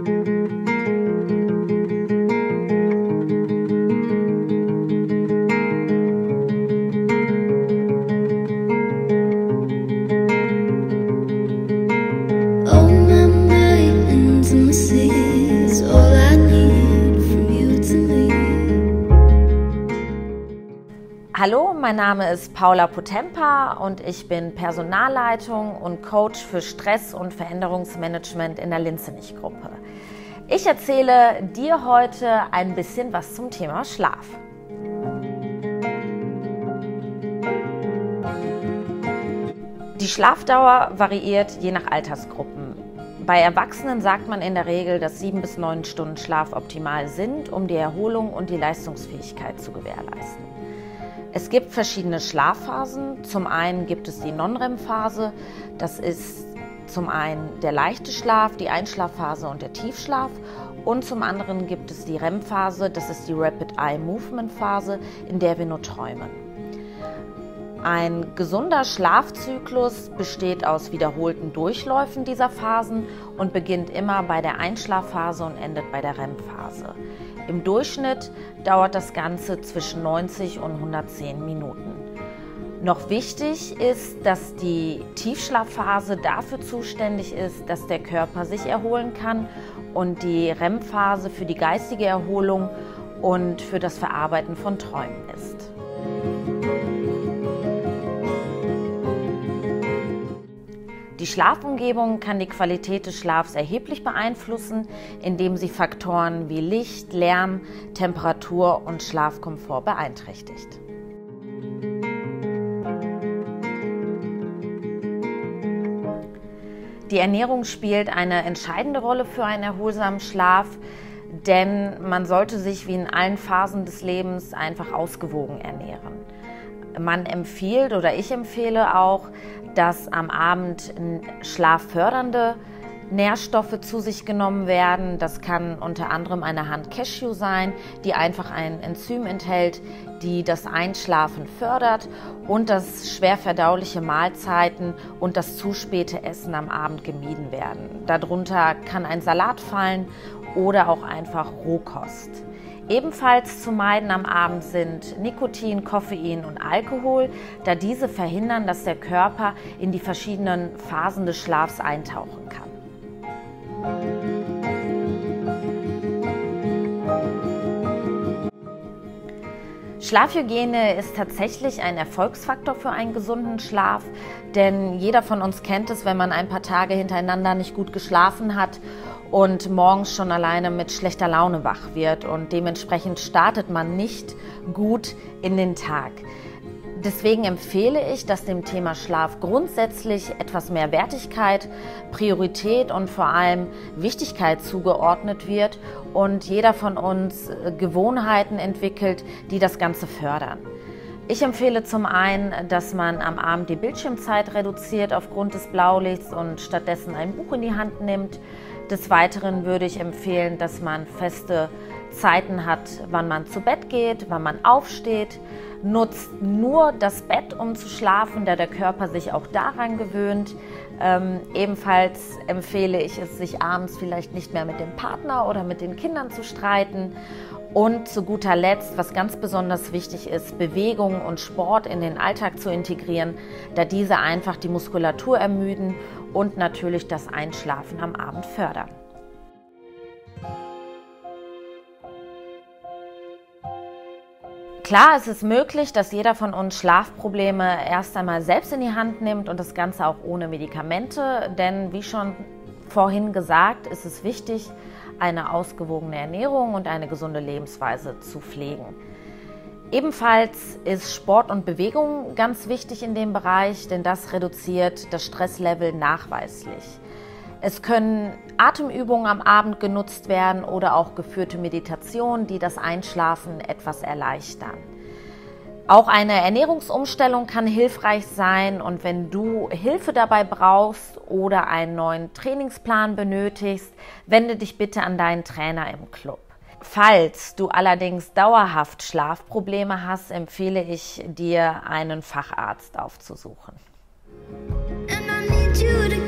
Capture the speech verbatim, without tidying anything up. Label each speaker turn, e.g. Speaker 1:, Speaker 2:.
Speaker 1: Hallo, mein Name ist Paula Potempa und ich bin Personalleitung und Coach für Stress- und Veränderungsmanagement in der Linzenich-Gruppe. Ich erzähle dir heute ein bisschen was zum Thema Schlaf. Die Schlafdauer variiert je nach Altersgruppen. Bei Erwachsenen sagt man in der Regel, dass sieben bis neun Stunden Schlaf optimal sind, um die Erholung und die Leistungsfähigkeit zu gewährleisten. Es gibt verschiedene Schlafphasen. Zum einen gibt es die Non-R E M-Phase. Das ist zum einen der leichte Schlaf, die Einschlafphase und der Tiefschlaf. Und zum anderen gibt es die R E M-Phase. Das ist die Rapid Eye Movement-Phase, in der wir nur träumen. Ein gesunder Schlafzyklus besteht aus wiederholten Durchläufen dieser Phasen und beginnt immer bei der Einschlafphase und endet bei der R E M-Phase. Im Durchschnitt dauert das Ganze zwischen neunzig und hundertzehn Minuten. Noch wichtig ist, dass die Tiefschlafphase dafür zuständig ist, dass der Körper sich erholen kann und die R E M-Phase für die geistige Erholung und für das Verarbeiten von Träumen ist. Die Schlafumgebung kann die Qualität des Schlafs erheblich beeinflussen, indem sie Faktoren wie Licht, Lärm, Temperatur und Schlafkomfort beeinträchtigt. Die Ernährung spielt eine entscheidende Rolle für einen erholsamen Schlaf, denn man sollte sich wie in allen Phasen des Lebens einfach ausgewogen ernähren. Man empfiehlt oder ich empfehle auch, dass am Abend schlaffördernde Nährstoffe zu sich genommen werden. Das kann unter anderem eine Hand Cashew sein, die einfach ein Enzym enthält, die das Einschlafen fördert, und dass schwer verdauliche Mahlzeiten und das zu späte Essen am Abend gemieden werden. Darunter kann ein Salat fallen oder auch einfach Rohkost. Ebenfalls zu meiden am Abend sind Nikotin, Koffein und Alkohol, da diese verhindern, dass der Körper in die verschiedenen Phasen des Schlafs eintauchen kann. Schlafhygiene ist tatsächlich ein Erfolgsfaktor für einen gesunden Schlaf, denn jeder von uns kennt es, wenn man ein paar Tage hintereinander nicht gut geschlafen hat und morgens schon alleine mit schlechter Laune wach wird, und dementsprechend startet man nicht gut in den Tag. Deswegen empfehle ich, dass dem Thema Schlaf grundsätzlich etwas mehr Wertigkeit, Priorität und vor allem Wichtigkeit zugeordnet wird und jeder von uns Gewohnheiten entwickelt, die das Ganze fördern. Ich empfehle zum einen, dass man am Abend die Bildschirmzeit reduziert aufgrund des Blaulichts und stattdessen ein Buch in die Hand nimmt. Des Weiteren würde ich empfehlen, dass man feste Zeiten hat, wann man zu Bett geht, wann man aufsteht. Nutzt nur das Bett, um zu schlafen, da der Körper sich auch daran gewöhnt. Ähm, ebenfalls empfehle ich es, sich abends vielleicht nicht mehr mit dem Partner oder mit den Kindern zu streiten. Und zu guter Letzt, was ganz besonders wichtig ist, Bewegung und Sport in den Alltag zu integrieren, da diese einfach die Muskulatur ermüden und natürlich das Einschlafen am Abend fördern. Klar, es ist möglich, dass jeder von uns Schlafprobleme erst einmal selbst in die Hand nimmt und das Ganze auch ohne Medikamente, denn wie schon vorhin gesagt, ist es wichtig, eine ausgewogene Ernährung und eine gesunde Lebensweise zu pflegen. Ebenfalls ist Sport und Bewegung ganz wichtig in dem Bereich, denn das reduziert das Stresslevel nachweislich. Es können Atemübungen am Abend genutzt werden oder auch geführte Meditationen, die das Einschlafen etwas erleichtern. Auch eine Ernährungsumstellung kann hilfreich sein, und wenn du Hilfe dabei brauchst oder einen neuen Trainingsplan benötigst, wende dich bitte an deinen Trainer im Club. Falls du allerdings dauerhaft Schlafprobleme hast, empfehle ich dir, einen Facharzt aufzusuchen. And I need you to